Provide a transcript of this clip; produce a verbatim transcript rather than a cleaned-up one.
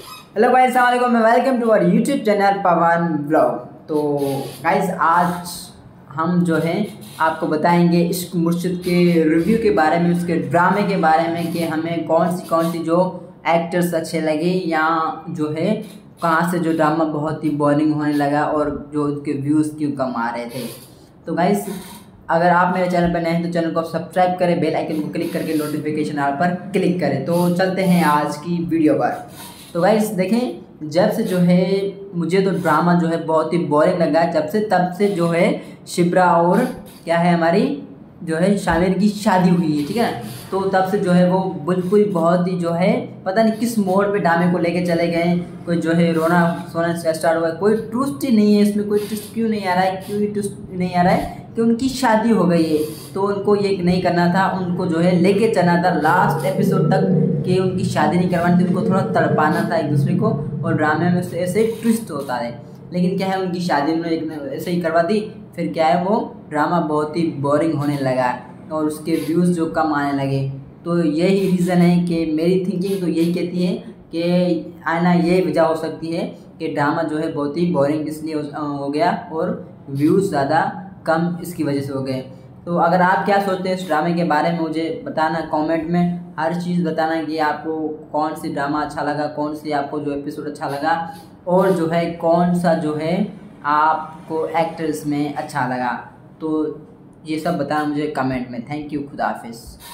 Hello guys, अस्सलाम वालेकुम, welcome to our YouTube channel Pawan blog. तो गाइस आज हम जो हैं आपको बताएंगे इश्क मुर्शिद के रिव्यू के बारे में, उसके ड्रामे के बारे में कि हमें कौन सी कौन सी जो एक्टर्स अच्छे लगे या जो है कहाँ से जो ड्रामा बहुत ही बोरिंग होने लगा और जो उसके व्यूज़ क्यों कम आ रहे थे। तो गाइस अगर आप मेरे चैनल पर नए हैं तो चैनल को सब्सक्राइब करें, बेल आइकन को क्लिक करके नोटिफिकेशन आल पर क्लिक करें। तो चलते हैं आज की वीडियो पर। तो गाइस देखें, जब से जो है मुझे तो ड्रामा जो है बहुत ही बोरिंग लगा, जब से तब से जो है शिप्रा और क्या है हमारी जो है शामिर की शादी हुई है, ठीक है। तो तब से जो है वो बिल्कुल बहुत ही जो है पता नहीं किस मोड़ पे ड्रामे को लेके चले गए। कोई जो है रोना सोना स्टार्ट हुआ, कोई ट्विस्ट ही नहीं है इसमें, कोई ट्विस्ट क्यों नहीं आ रहा है, क्यों ट्विस्ट नहीं आ रहा है कि उनकी शादी हो गई है। तो उनको ये नहीं करना था, उनको जो है लेके चलना था लास्ट एपिसोड तक कि उनकी शादी नहीं करवानी थी, उनको थोड़ा तड़पाना था एक दूसरे को और ड्रामे में से ऐसे ट्विस्ट होता है। लेकिन क्या है उनकी शादी में एक ऐसे ही करवा दी, फिर क्या है वो ड्रामा बहुत ही बोरिंग होने लगा और उसके व्यूज़ जो कम आने लगे। तो यही रीज़न है कि मेरी थिंकिंग तो यही कहती है कि आना ये वजह हो सकती है कि ड्रामा जो है बहुत ही बोरिंग इसलिए हो गया और व्यूज़ ज़्यादा कम इसकी वजह से हो गए। तो अगर आप क्या सोचते हैं इस ड्रामे के बारे में मुझे बताना, कमेंट में हर चीज़ बताना कि आपको कौन सी ड्रामा अच्छा लगा, कौन सी आपको जो एपिसोड अच्छा लगा और जो है कौन सा जो है आपको एक्टर्स में अच्छा लगा। तो ये सब बताना मुझे कमेंट में। थैंक यू, खुदा हाफिज़।